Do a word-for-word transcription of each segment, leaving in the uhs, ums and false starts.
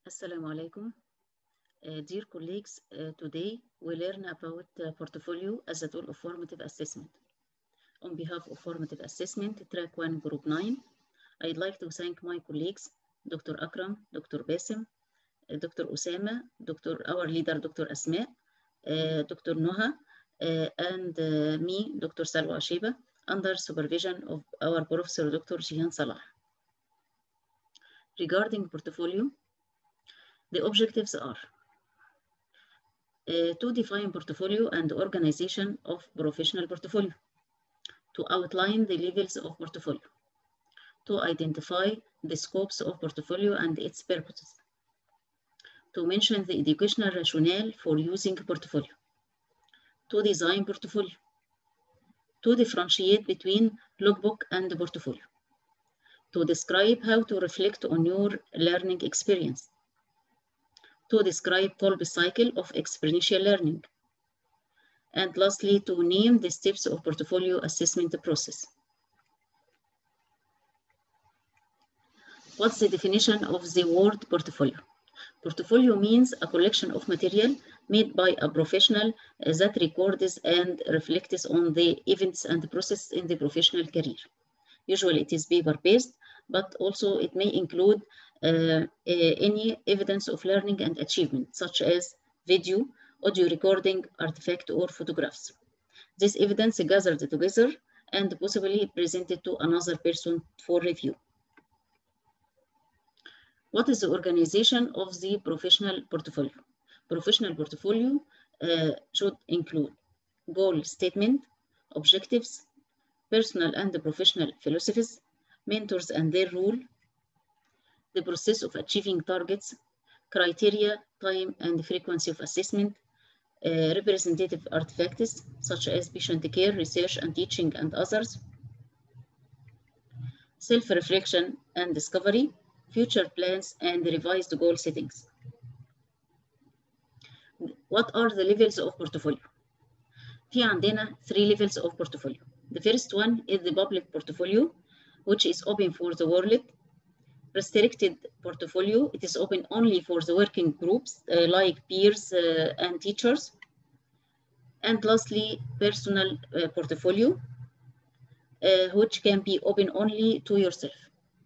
Assalamu alaikum. Uh, dear colleagues, uh, today we learn about uh, portfolio as a tool of formative assessment. On behalf of formative assessment, track one, group nine, I'd like to thank my colleagues, Doctor Akram, Doctor Basim, uh, Doctor Osama, Doctor our leader, Doctor Asma, uh, Doctor Noha, uh, and uh, me, Doctor Salwa Sheba, under supervision of our Professor Doctor Jihan Salah. Regarding portfolio, the objectives are Uh, to define portfolio and organization of professional portfolio, to outline the levels of portfolio, to identify the scopes of portfolio and its purposes, to mention the educational rationale for using portfolio, to design portfolio, to differentiate between logbook and portfolio, to describe how to reflect on your learning experience, to describe Kolbe's cycle of experiential learning, and lastly, to name the steps of portfolio assessment process. What's the definition of the word portfolio? Portfolio means a collection of material made by a professional that records and reflects on the events and processes in the professional career. Usually it is paper-based, but also it may include uh, uh, any evidence of learning and achievement, such as video, audio recording, artifact, or photographs. This evidence gathered together and possibly presented to another person for review. What is the organization of the professional portfolio? Professional portfolio uh, should include goal statement, objectives, personal and professional philosophies, mentors and their role, the process of achieving targets, criteria, time and frequency of assessment, uh, representative artifacts such as patient care, research and teaching and others, self-reflection and discovery, future plans and revised goal settings. What are the levels of portfolio? في عندنا three levels of portfolio. The first one is the public portfolio, which is open for the world. Restricted portfolio, it is open only for the working groups uh, like peers uh, and teachers. And lastly, personal uh, portfolio, uh, which can be open only to yourself.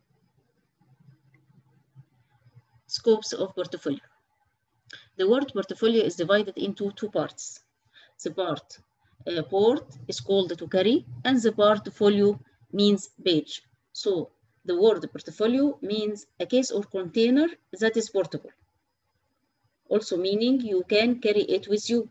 Scopes of portfolio. The word portfolio is divided into two parts. The part uh, port is called to carry, and the portfolio means page. So the word portfolio means a case or container that is portable, also meaning you can carry it with you.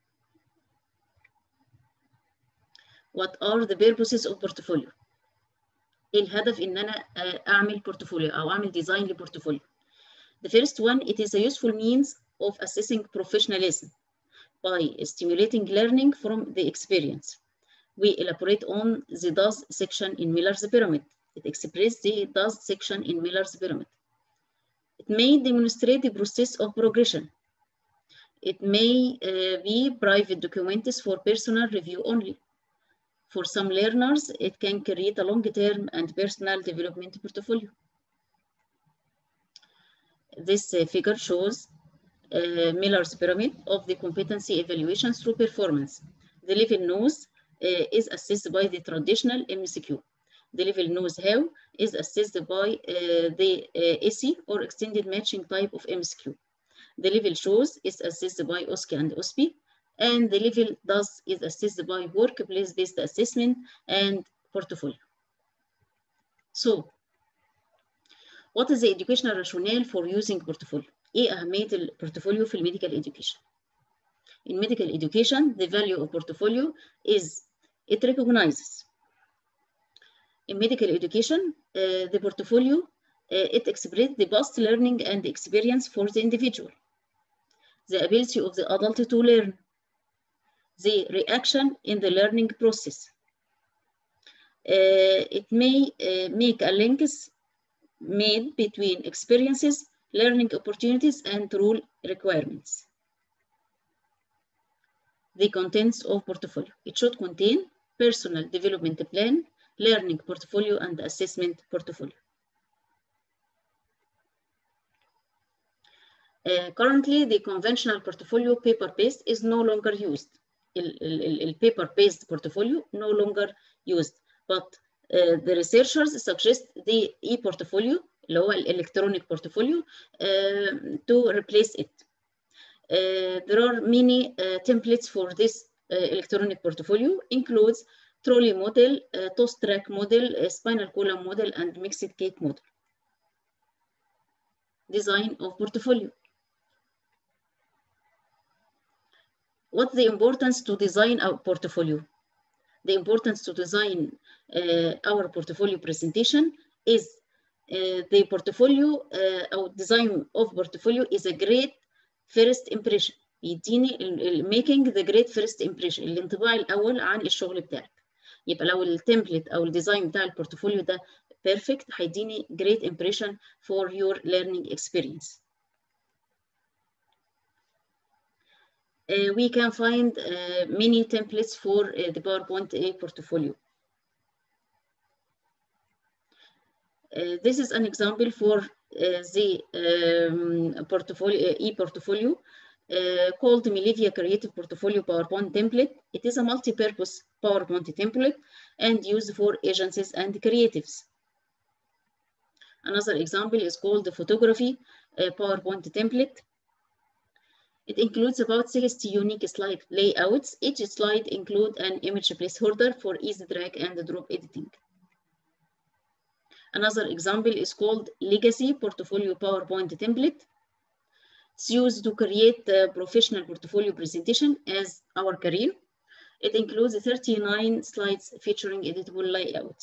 What are the purposes of portfolio? ايه الهدف ان انا اعمل portfolio او اعمل design لportfolio? The first one, it is a useful means of assessing professionalism by stimulating learning from the experience. We elaborate on the does section in Miller's pyramid. It expresses the does section in Miller's pyramid. It may demonstrate the process of progression. It may uh, be private documents for personal review only. For some learners, it can create a long-term and personal development portfolio. This uh, figure shows uh, Miller's pyramid of the competency evaluation through performance. The level knows uh, is assessed by the traditional M C Q. The level knows how is assessed by uh, the uh, E S I or extended matching type of M C Q. The level shows is assessed by O S C E and O S P I, and the level does is assessed by workplace-based assessment and portfolio. So, what is the educational rationale for using portfolio? ايه أهمية البورتفوليو في الميديكال education? In medical education, the value of portfolio is it recognizes. In medical education, uh, the portfolio uh, it expresses the past learning and experience for the individual, the ability of the adult to learn, the reaction in the learning process. Uh, it may uh, make a links made between experiences, learning opportunities, and rule requirements. The contents of portfolio. It should contain personal development plan, learning portfolio, and assessment portfolio. Uh, currently, the conventional portfolio paper-based is no longer used. The paper-based portfolio no longer used, but uh, the researchers suggest the e-portfolio, اللي هو electronic portfolio, uh, to replace it. Uh, there are many uh, templates for this uh, electronic portfolio, includes trolley model, uh, toast track model, uh, spinal column model, and mixed cake model. Design of portfolio. What's the importance to design our portfolio? The importance to design uh, our portfolio presentation is uh, the portfolio uh, or design of portfolio is a great first impression. يديني making the great first impression، الانطباع الأول عن الشغل بتاعك. يبقى لو التمبلت أو الديزاين بتاع البورتفوليو ده perfect هيديني great impression for your learning experience. Uh, we can find uh, many templates for uh, the PowerPoint A portfolio. Uh, this is an example for uh, the um, portfolio, uh, e-portfolio uh, called Milivia Creative Portfolio PowerPoint Template. It is a multi-purpose PowerPoint template and used for agencies and creatives. Another example is called the Photography uh, PowerPoint Template. It includes about sixty unique slide layouts. Each slide includes an image placeholder for easy drag and drop editing. Another example is called Legacy Portfolio PowerPoint Template. It's used to create a professional portfolio presentation as our career. It includes thirty-nine slides featuring editable layouts.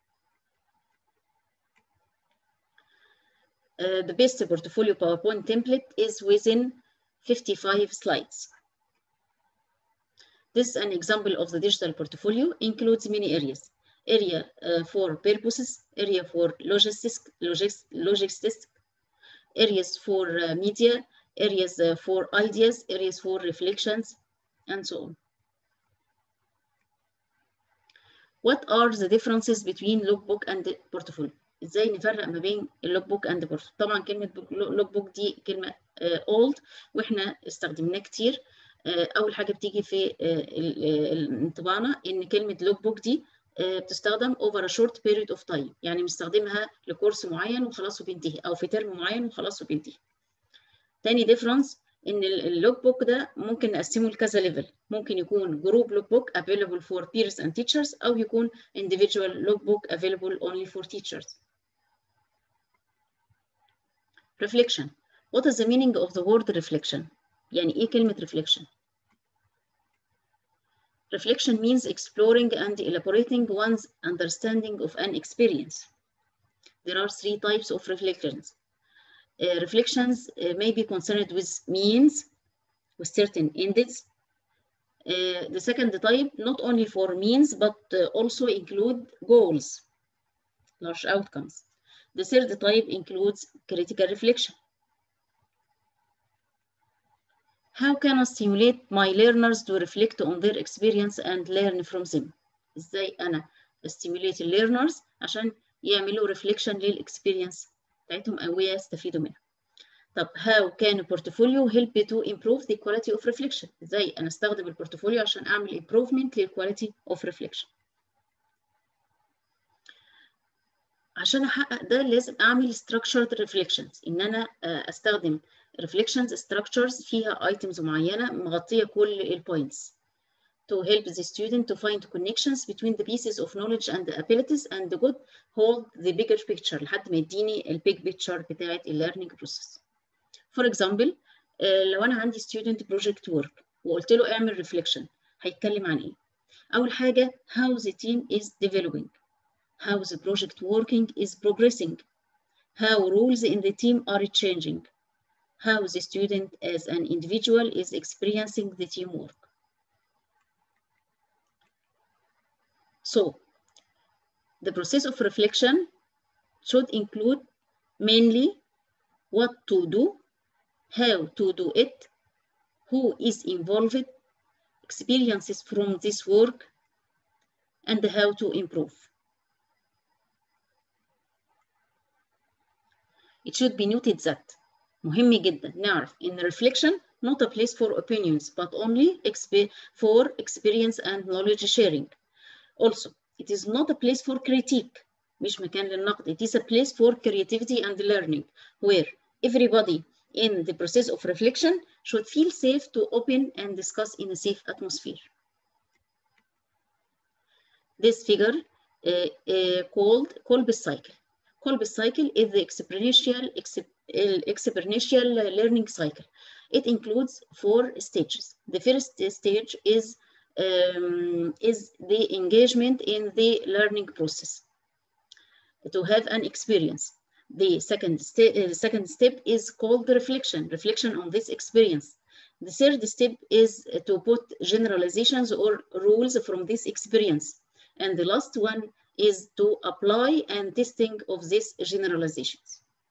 Uh, the best portfolio PowerPoint template is within fifty-five slides. This is an example of the digital portfolio, includes many areas. Area uh, for purposes, area for logistics, logistics, logistics areas for uh, media, areas uh, for ideas, areas for reflections, and so on. What are the differences between lookbook and portfolio? ازاي نفرق ما بين اللوك بوك اند بورتفوليو؟ طبعا كلمه لوك بوك دي كلمه اولد واحنا استخدمناه كتير. اول حاجه بتيجي في انطباعنا ان كلمه لوك بوك دي بتستخدم over a short period of time، يعني بنستخدمها لكورس معين وخلاص وبينتهي، او في ترم معين وخلاص وبينتهي. تاني ديفرنس ان اللوك بوك ده ممكن نقسمه لكذا ليفل، ممكن يكون جروب لوك بوك available for peers and teachers، او يكون individual لوك بوك available only for teachers. Reflection. What is the meaning of the word reflection? يعني إيه كلمة reflection? Reflection means exploring and elaborating one's understanding of an experience. There are three types of reflections. Uh, reflections uh, may be concerned with means, with certain ends. Uh, the second type, not only for means, but uh, also include goals, large outcomes. The third type includes critical reflection. How can I stimulate my learners to reflect on their experience and learn from them? ازاي انا stimulate learners عشان يعملوا reflection للاكسبيرينس بتاعتهم او يستفيدوا منها. طب how can a portfolio help to improve the quality of reflection؟ ازاي انا استخدم البورتفوليو عشان اعمل improvement للquality of reflection؟ عشان احقق ده لازم اعمل structured reflections، ان انا استخدم reflections structures فيها items معينه مغطيه كل البوينتس to help the student to find connections between the pieces of knowledge and the abilities and the good hold the bigger picture لحد ما يديني البيج picture بتاعت learning process. For example لو انا عندي student project work وقلت له اعمل reflection، هيتكلم عن ايه؟ اول حاجه how the team is developing، how the project working is progressing، how rules in the team are changing، how the student as an individual is experiencing the teamwork. So, the process of reflection should include mainly what to do, how to do it, who is involved, experiences from this work, and how to improve. It should be noted that مهم جدا نعرف إن reflection not a place for opinions but only for experience and knowledge sharing. Also, it is not a place for critique. مش مكان للنقد. It is a place for creativity and learning where everybody in the process of reflection should feel safe to open and discuss in a safe atmosphere. This figure uh, uh, called Kolbe's cycle. Kolbe's cycle is the experiential, experiential learning cycle. It includes four stages. The first stage is, um, is the engagement in the learning process to have an experience. The second, st uh, second step is called the reflection, reflection on this experience. The third step is to put generalizations or rules from this experience. And the last one is to apply and testing of these generalizations.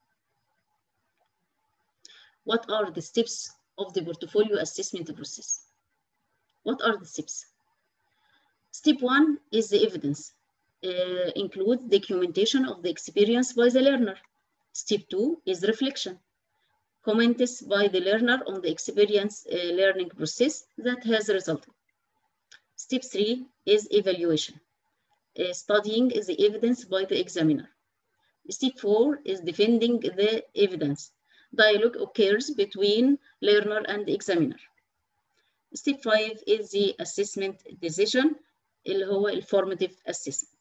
What are the steps of the portfolio assessment process? What are the steps? Step one is the evidence. Uh, includes documentation of the experience by the learner. Step two is reflection. Comments by the learner on the experience uh, learning process that has resulted. Step three is evaluation. Uh, studying the evidence by the examiner. Step four is defending the evidence. Dialogue occurs between learner and examiner. Step five is the assessment decision, اللي هو الformative assessment.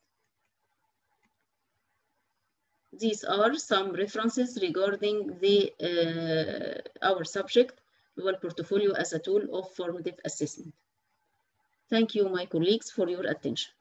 These are some references regarding the uh, our subject, the portfolio as a tool of formative assessment. Thank you, my colleagues, for your attention.